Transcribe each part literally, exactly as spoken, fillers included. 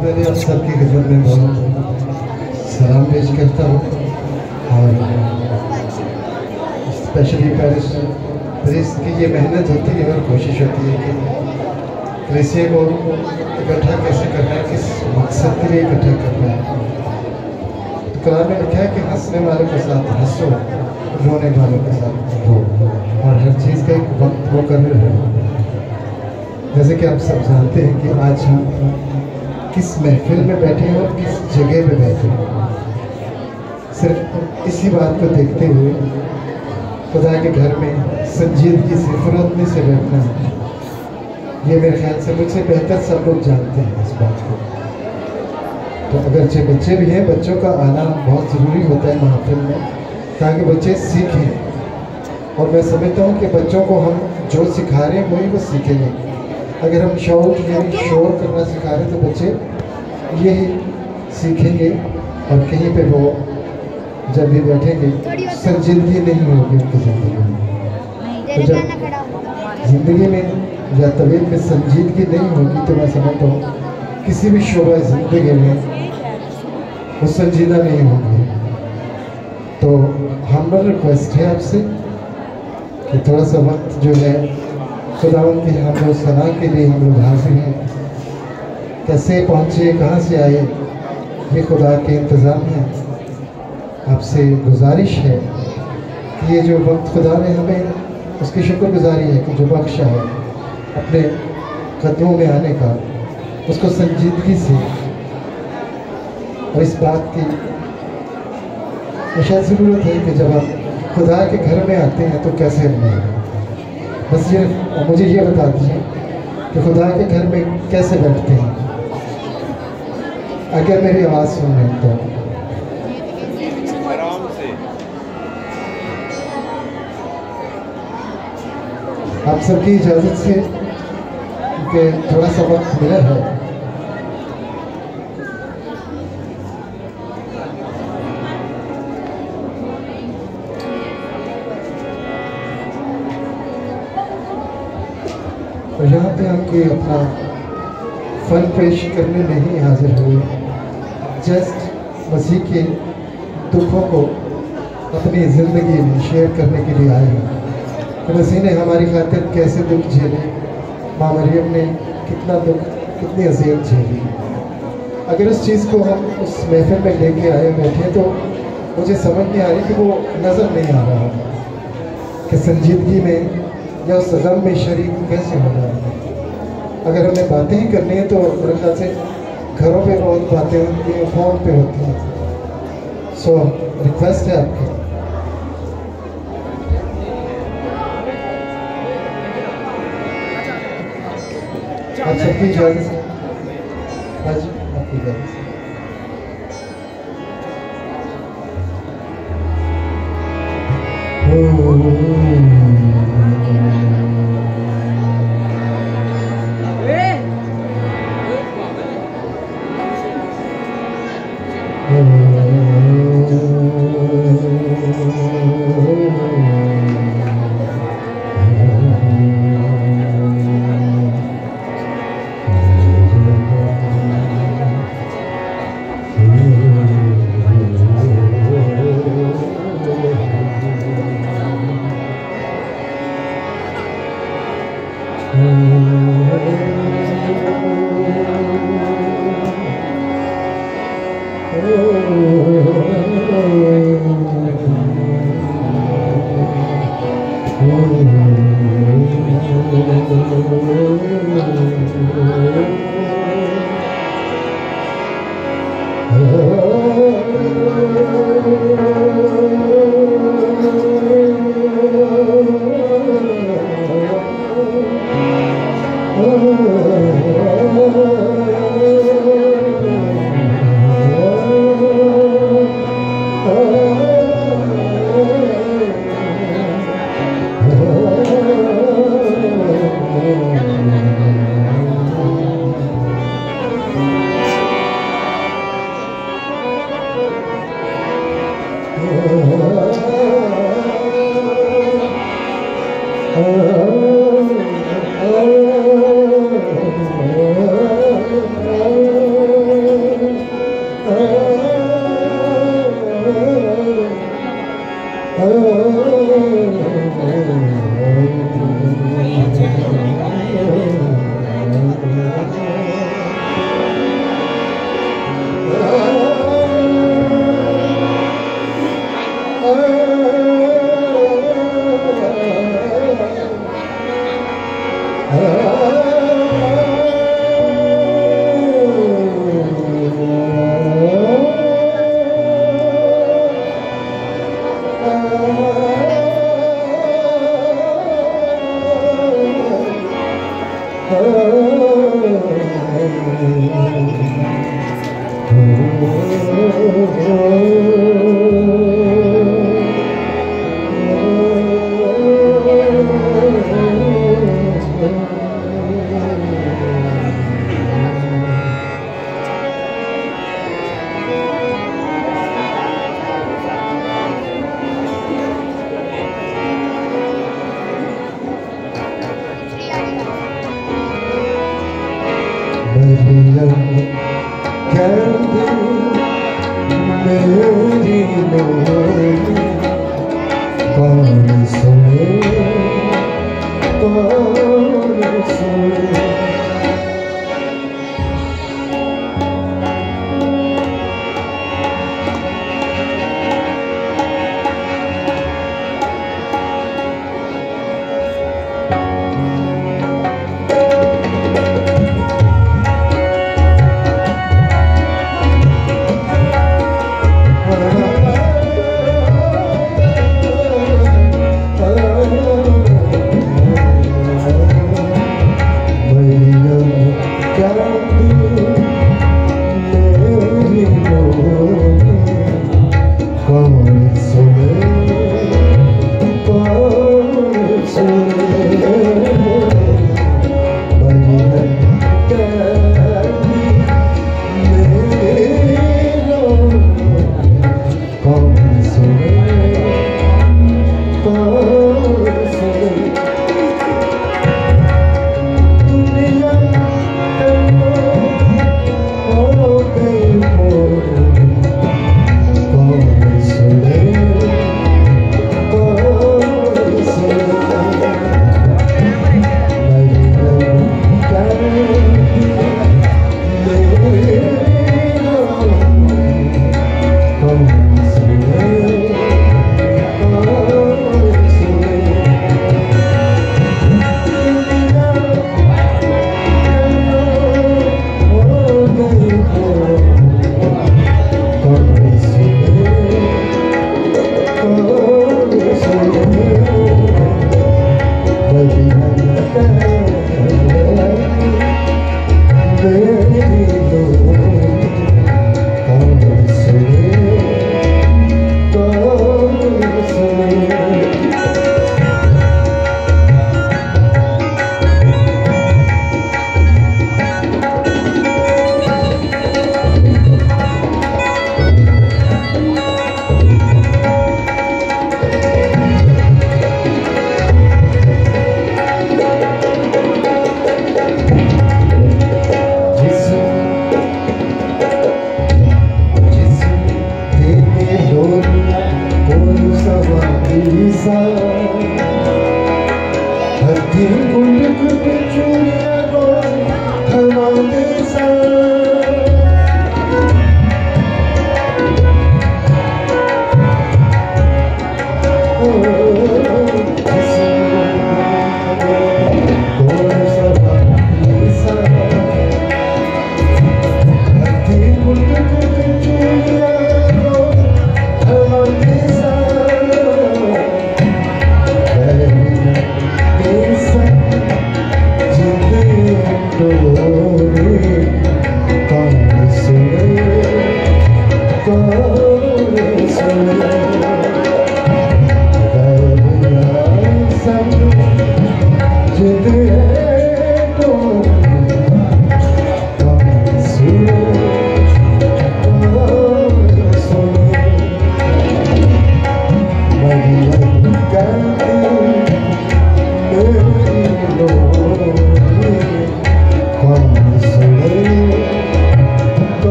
पहले आप सबकी खिदमत में बहुत सलाम पेश करता हूँ और स्पेशली पेरिस पेरिस की ये मेहनत होती है और कोशिश होती है कि क्रिसिया को इकट्ठा कैसे करना है, किस मकसद के लिए इकट्ठा करना है। तो कलाम में लिखा है कि हंसने वालों के साथ हंसो, रोने वालों के साथ रो, और हर चीज़ का एक वक्त वो कर रहे हैं। जैसे कि आप सब जानते हैं कि आज हम किस महफिल में बैठे हैं और किस जगह पे बैठे हैं, सिर्फ इसी बात को देखते हुए खुदा के घर में संजीदगी से फरोतनी से बैठना है। ये मेरे ख्याल से मुझसे बेहतर सब लोग जानते हैं इस बात को। तो अगरचे बच्चे भी हैं, बच्चों का आना बहुत ज़रूरी होता है महफिल में ताकि बच्चे सीखें। और मैं समझता हूँ कि बच्चों को हम जो सिखा रहे हैं वही वो सीखेंगे। अगर हम शौक यानी शोर करना सिखा रहे हैं तो बच्चे यही सीखेंगे और कहीं पे वो जब भी बैठेंगे संजीदगी नहीं होगी उनकी ज़िंदगी में। तो जब ज़िंदगी में या तबीयत में संजीदगी नहीं होगी तो मैं समझता हूँ किसी भी शोबा ज़िंदगी में वो संजीदा नहीं होगी। तो हमारा रिक्वेस्ट है आपसे कि थोड़ा सा वक्त जो है खुदावंद के हम लोग सना के लिए हम लोग हाजिर हैं। कैसे पहुँचे, कहाँ से आए, ये खुदा के इंतज़ाम है। आपसे गुजारिश है कि ये जो वक्त खुदा ने हमें उसकी शुक्रगुजारी है कि जो बख्शा है अपने कदमों में आने का, उसको संजीदगी से और इस बात की शायद ज़रूरत है कि जब आप खुदा के घर में आते हैं तो कैसे रहें। बस ये मुझे ये बता दीजिए कि खुदा के घर में कैसे बैठते हैं। अगर मेरी आवाज़ सुन रहे हैं तो आराम से। आप सबकी इजाज़त से कि थोड़ा सा वक्त मिला है, और यहाँ पे हम कोई अपना फन पेश करने नहीं हाजिर हुए, जस्ट मसीह के दुखों को अपनी ज़िंदगी में शेयर करने के लिए आए हैं कि मसीह ने हमारी खातिर कैसे दुख झेले, माँ मरियम ने कितना दुख, कितनी अज़ियत झेली। अगर उस चीज़ को हम उस महफिल में लेके आए बैठे तो मुझे समझ नहीं आ रही कि वो नज़र नहीं आ रहा कि संजीदगी में या उस गम में शरीक कैसे होना है। अगर हमें बातें ही करनी है तो मेरे ख्याल से घरों पे बहुत बातें होती हैं, फ़ोन पे होती हैं। सो रिक्वेस्ट है आपकी, आप सबकी इजाज़त से, हाँ जी आपकी इजाज़त से।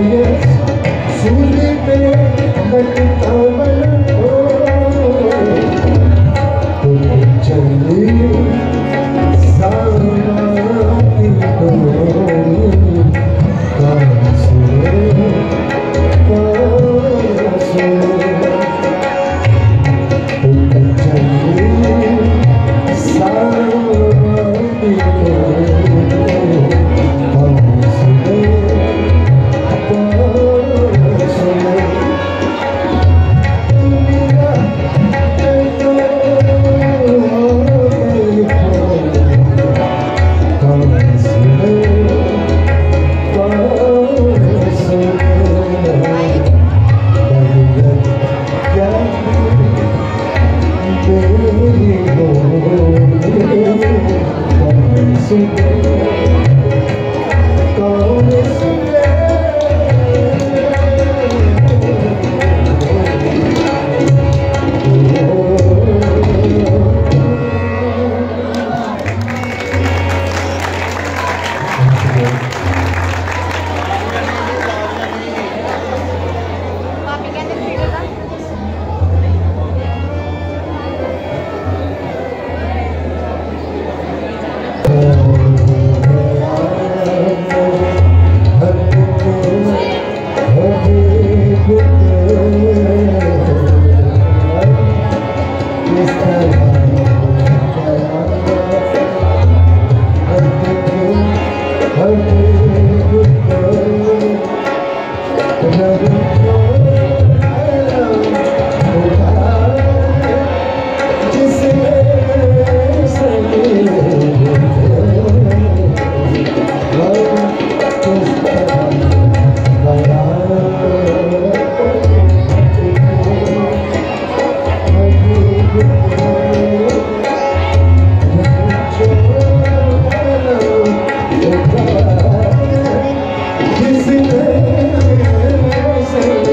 Say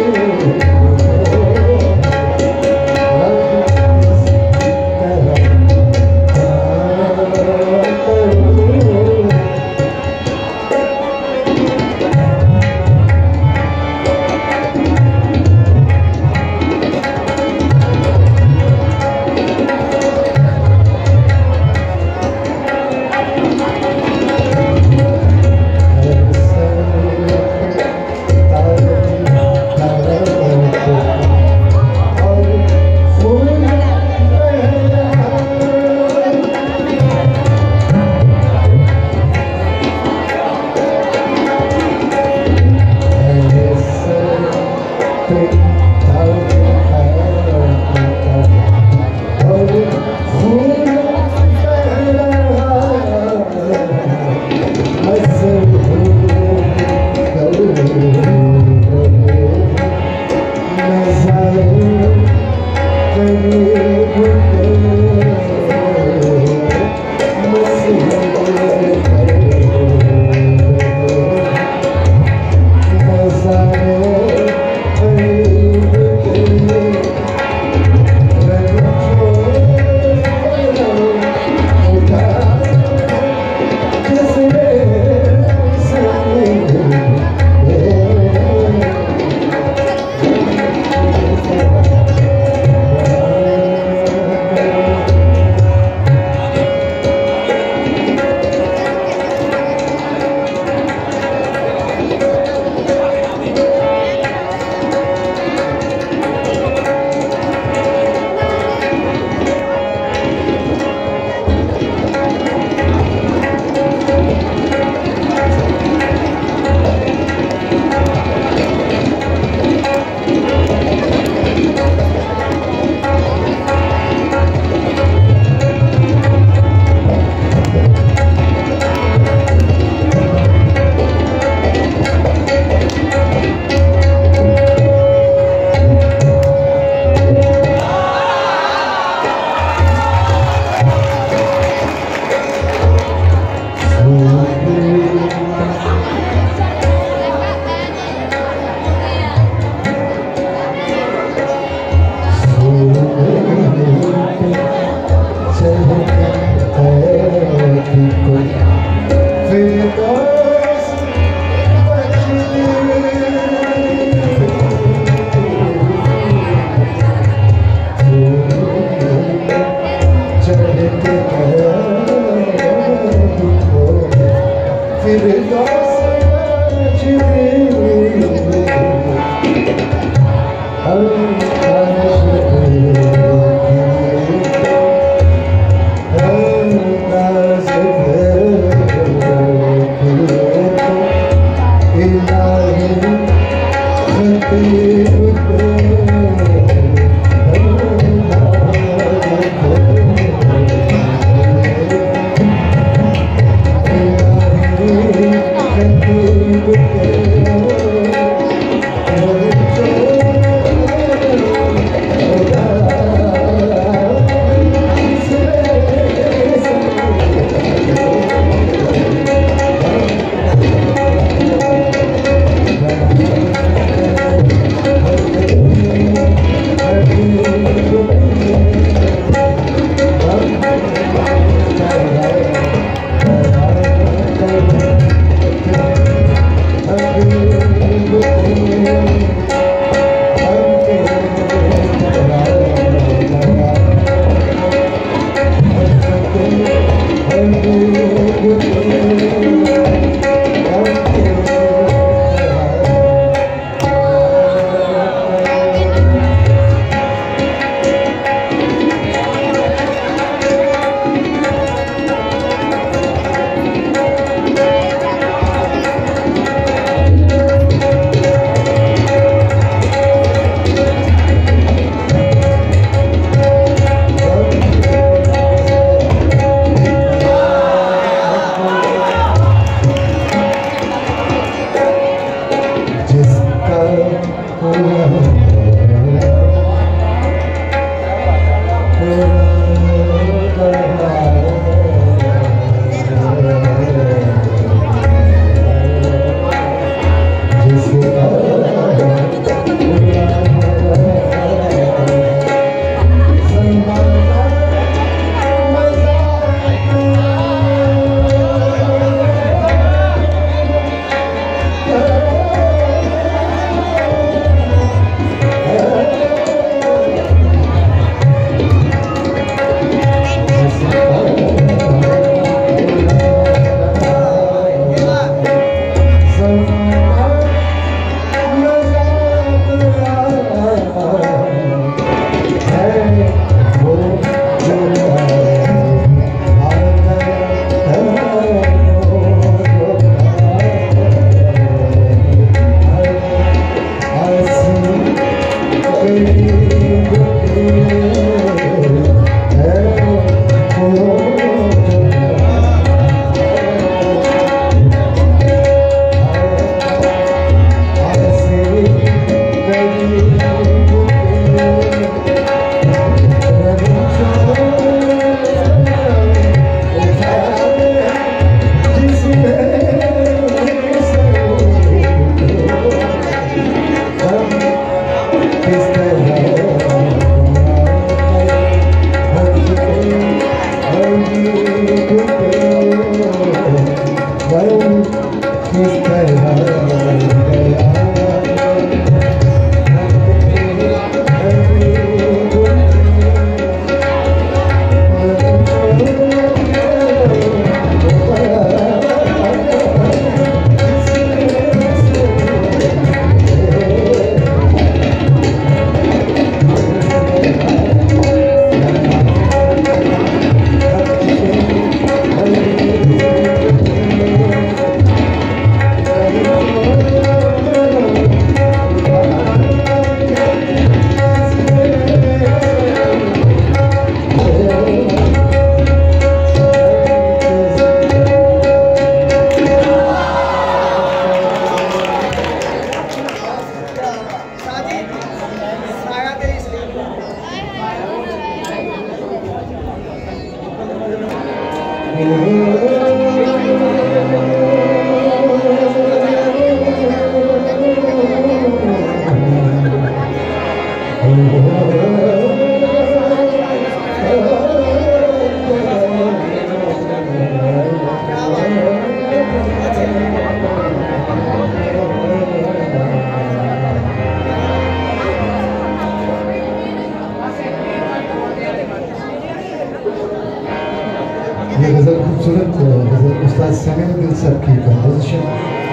ये गज़ल खूबसूरत गज़ल उस्ताद समीर दिल साहब की कंपोजिशन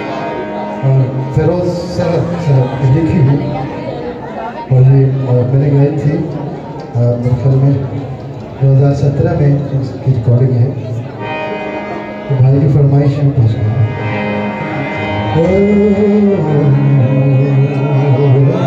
और फिरोज सरफ साहब की लिखी हुई, और ये मैंने गाई थी मेरे ख्याल में दो हज़ार सत्रह में इसकी रिकॉर्डिंग है। तो भाई की फरमाइश है कुछ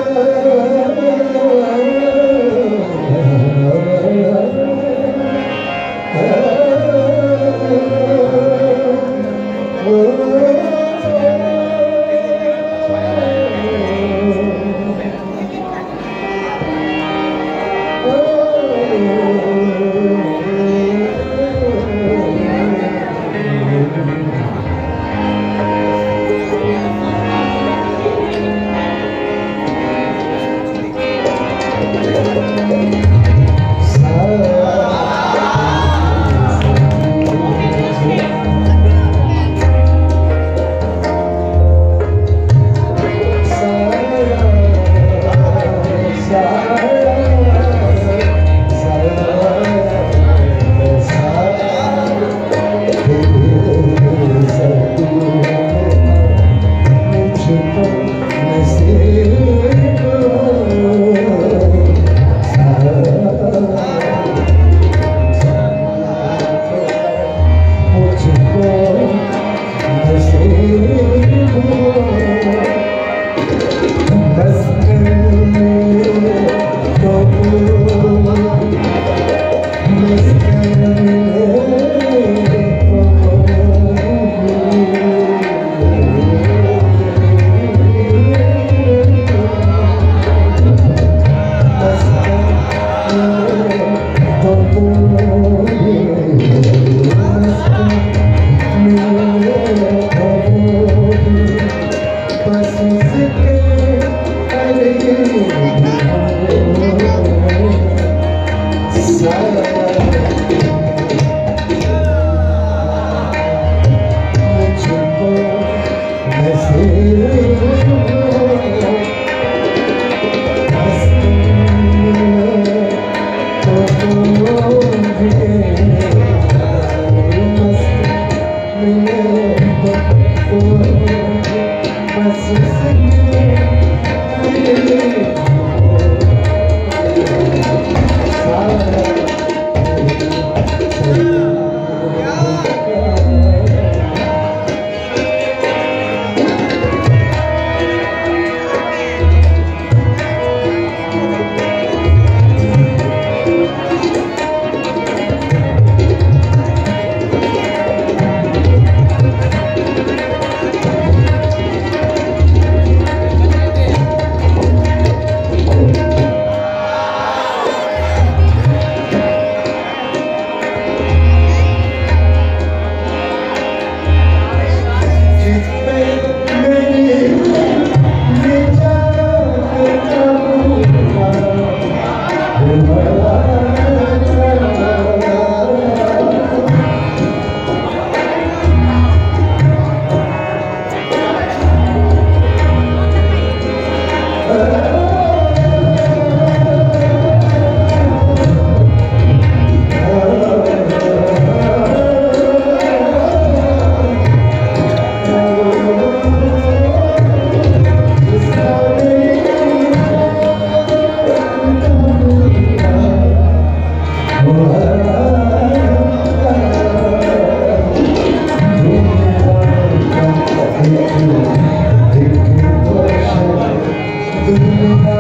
Thank you.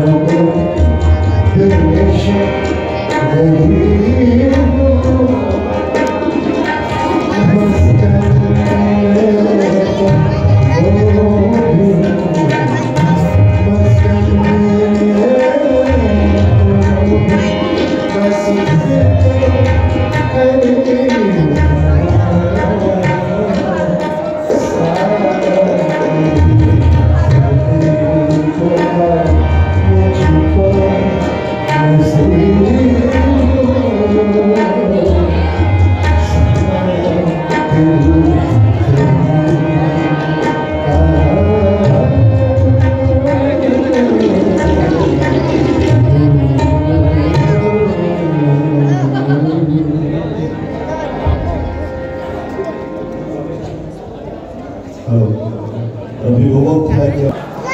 अभी वो वक्त है कि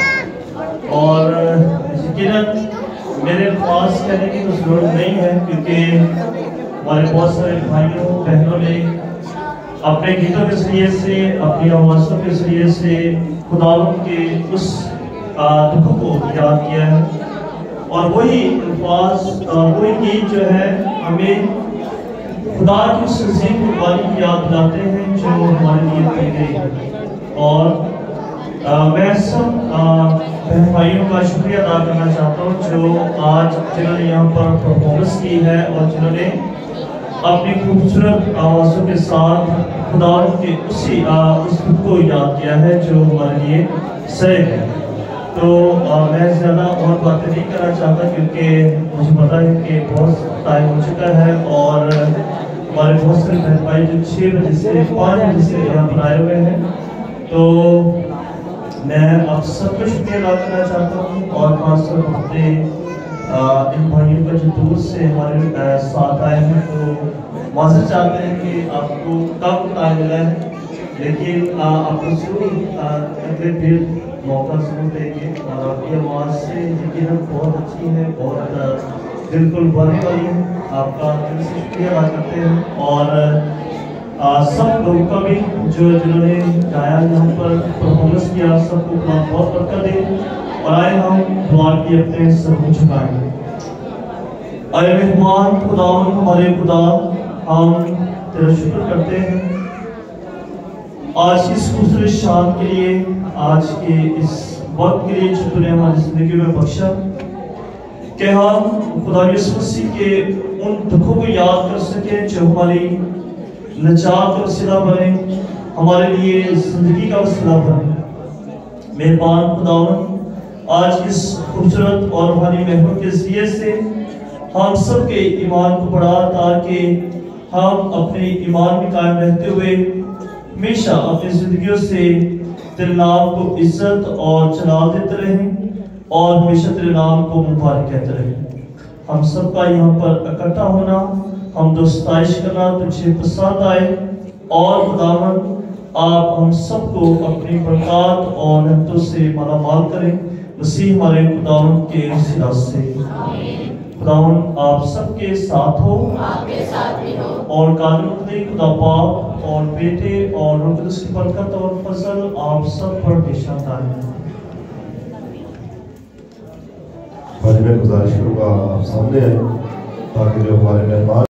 और यकीनन मेरे पास कहने की तो जरूरत नहीं है, क्योंकि हमारे बहुत सारे भाइयों बहनों ने अपने गीतों के जरिए से, अपनी आवाज़ों के जरिए से खुदावंद के उस दुख को याद किया है। और वही अल्फाज, वही गीत जो है हमें खुदा की उस अजीम कुर्बानी की याद दिलाते हैं जो हमारे लिए की गई है। और आ, मैं सब बहन भाइयों का शुक्रिया अदा करना चाहता हूँ जो आज जिन्होंने यहाँ पर परफॉर्मेंस की है और जिन्होंने अपनी खूबसूरत आवाज़ों के साथ खुदा के उसी आ, उस दुख को याद किया है जो हमारे लिए सही है। तो आ, मैं ज़्यादा और बातें नहीं करना चाहता, क्योंकि मुझे पता है कि बहुत टाइम हो चुका है और हमारे बहुत सारे बहन भाई जो छः बजे से पाँच बजे से यहाँ पर आए हुए हैं। तो मैं आप सबको शुक्रिया अदा करना चाहता हूँ और खासतौर पर अपने इन भाइयों का जो दूर से हमारे साथ आए हैं, तो माजर चाहते हैं कि आपको कब टाइम मिला है, लेकिन आपको जरूर अगले फिर मौका जरूर देंगे। और आपकी आवाज़ से यकीनन बहुत अच्छी है, बहुत बिल्कुल बढ़ने वाली है। आपका दिल से शुक्रिया अदा करते हैं और आ, सब लोगों का भी जो जिन्होंने गाया यहाँ पर परफॉर्मेंस किया, सबको बहुत बरकत दे। और आए हम दुआ की अपने सर झुकाएं। अरे मेहमान खुदा, हमारे खुदा, हम तेरा शुक्र करते हैं आज इस खूबसूरत शाम के लिए, आज के इस वक्त के लिए जो तूने हमारी जिंदगी में बख्शा, कि हम खुदा यीशु मसीह के उन दुखों को याद कर सके जो हमारी नजात का वसीला बने, हमारे लिए जिंदगी का वसीला बने। मेहरबान खुदावंद, आज इस खूबसूरत और रूहानी महफिल के जरिए से हम सब के ईमान को बढ़ा, ताकि हम अपने ईमान में कायम रहते हुए हमेशा अपनी जिंदगियों से तेरे नाम को इज्जत और जलाल देते रहें और हमेशा तेरे नाम को मुबारक कहते रहें। हम सबका यहाँ पर इकट्ठा होना, हम दोस्ताइश करना तुझे पसंद आए और खुदावंद आप हम सबको अपनी बरकत और रहमतों से मालामाल करें, मसीह हमारे खुदावंद के वसीला से। खुदावंद आप सबके साथ हो, आपके साथ भी हो, और कानून खुदा बाप और बेटे और रूह कुद्दूस की बरकत और फजल आप सब पर हमेशा कायम रहे। मैं गुजारिश करूँगा आप सामने आए ताकि जो हमारे मेहमान